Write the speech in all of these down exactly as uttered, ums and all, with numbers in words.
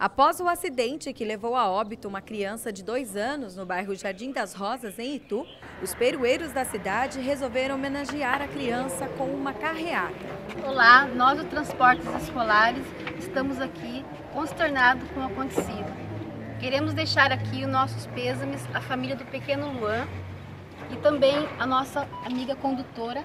Após o acidente que levou a óbito uma criança de dois anos no bairro Jardim das Rosas, em Itu, os peroeiros da cidade resolveram homenagear a criança com uma carreata. Olá, nós do Transportes Escolares estamos aqui consternados com o acontecido. Queremos deixar aqui os nossos pêsames à família do pequeno Luan e também a nossa amiga condutora,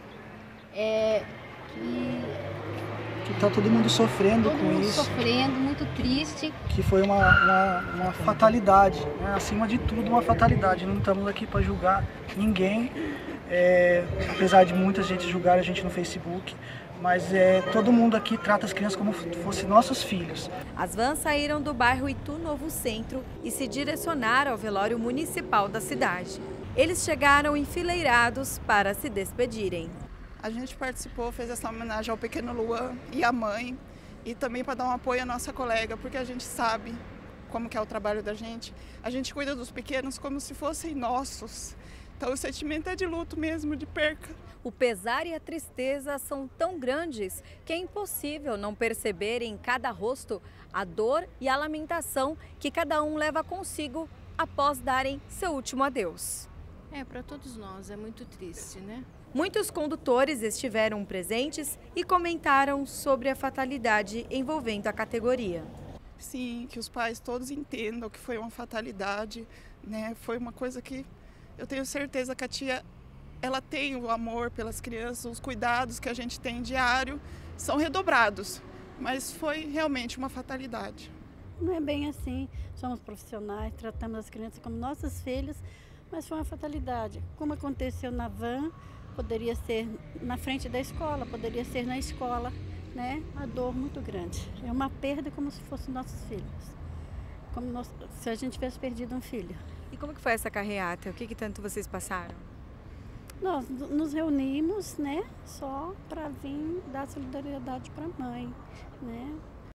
é, que... que está todo mundo sofrendo todo com mundo isso. sofrendo, muito triste. Que foi uma, uma, uma fatalidade, né? Acima de tudo uma fatalidade. Não estamos aqui para julgar ninguém, é, apesar de muita gente julgar a gente no Facebook, mas é, todo mundo aqui trata as crianças como se fossem nossos filhos. As vans saíram do bairro Itu Novo Centro e se direcionaram ao velório municipal da cidade. Eles chegaram enfileirados para se despedirem. A gente participou, fez essa homenagem ao pequeno Luan e à mãe, e também para dar um apoio à nossa colega, porque a gente sabe como que é o trabalho da gente. A gente cuida dos pequenos como se fossem nossos. Então o sentimento é de luto mesmo, de perca. O pesar e a tristeza são tão grandes que é impossível não perceber em cada rosto a dor e a lamentação que cada um leva consigo após darem seu último adeus. É, para todos nós é muito triste, né? Muitos condutores estiveram presentes e comentaram sobre a fatalidade envolvendo a categoria. Sim, que os pais todos entendam que foi uma fatalidade, né? Foi uma coisa que eu tenho certeza que a tia, ela tem o amor pelas crianças, os cuidados que a gente tem diário são redobrados, mas foi realmente uma fatalidade. Não é bem assim, somos profissionais, tratamos as crianças como nossas filhas, mas foi uma fatalidade. Como aconteceu na van, poderia ser na frente da escola, poderia ser na escola, né? A dor muito grande. É uma perda como se fossem nossos filhos, como nós, se a gente tivesse perdido um filho. E como que foi essa carreata? O que, que tanto vocês passaram? Nós nos reunimos, né? Só para vir dar solidariedade para a mãe, né?